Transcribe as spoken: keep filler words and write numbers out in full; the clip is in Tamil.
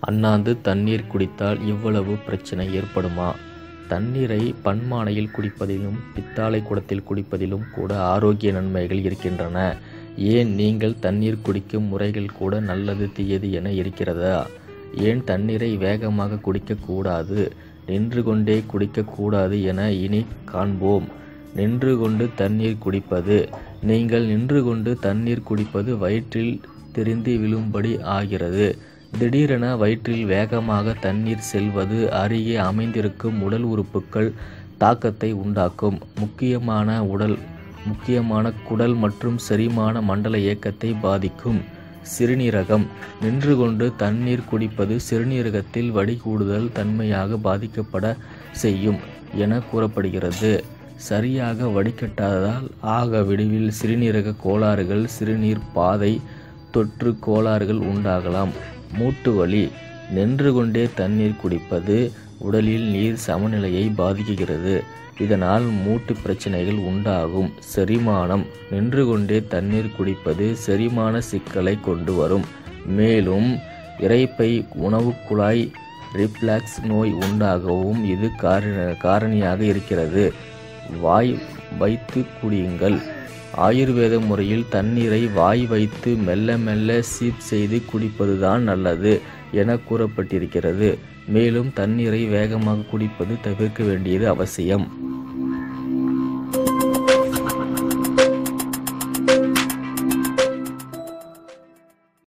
அண்ணாந்து தண்ணீர் குடித்தால் இவ்வளவு பிரச்சனை ஏற்படுமா? தண்ணீரை பன்மானையில் குடிப்பதிலும் பித்தளை குடத்தில் குடிப்பதிலும் கூட ஆரோக்கிய நன்மைகள் இருக்கின்றன. ஏன் நீங்கள் தண்ணீர் குடிக்கும் முறைகள் கூட நல்லது தீயது என இருக்கிறதா? ஏன் தண்ணீரை வேகமாக குடிக்கக்கூடாது, நின்று கொண்டே குடிக்கக்கூடாது என இனி காண்போம். நின்று கொண்டு தண்ணீர் குடிப்பது. நீங்கள் நின்று கொண்டு தண்ணீர் குடிப்பது வயிற்றில் திரிந்து விழும்படி ஆகிறது. திடீரென வயிற்றில் வேகமாக தண்ணீர் செல்வது அருகே அமைந்திருக்கும் உடல் உறுப்புகள் தாக்கத்தை உண்டாக்கும். முக்கியமான உடல் முக்கியமான குடல் மற்றும் செரிமான மண்டல இயக்கத்தை பாதிக்கும். சிறுநீரகம். நின்று கொண்டு தண்ணீர் குடிப்பது சிறுநீரகத்தில் வடிகூடுதல் தன்மையாக பாதிக்கப்பட செய்யும் என கூறப்படுகிறது. சரியாக வடிகட்டாததால் ஆக விடுவில் சிறுநீரக கோளாறுகள், சிறுநீர் பாதை தொற்று கோளாறுகள் உண்டாகலாம். மூட்டு வலி. நின்று கொண்டே தண்ணீர் குடிப்பது உடலில் நீர் சமநிலையை பாதிக்கிறது. இதனால் மூட்டு பிரச்சனைகள் உண்டாகும். செரிமானம். நின்று கொண்டே தண்ணீர் குடிப்பது செரிமான சிக்கலை கொண்டு வரும். மேலும் இரைப்பை உணவு குழாய் ரிஃப்ளக்ஸ் நோய் உண்டாகவும் இது காரணியாக இருக்கிறது. வாய் வைத்து குடியுங்கள். ஆயுர்வேத முறையில் தண்ணீரை வாய் வைத்து மெல்ல மெல்ல சீப் செய்து குடிப்பதுதான் நல்லது என கூறப்பட்டிருக்கிறது. மேலும் தண்ணீரை வேகமாக குடிப்பது தவிர்க்க வேண்டியது அவசியம்.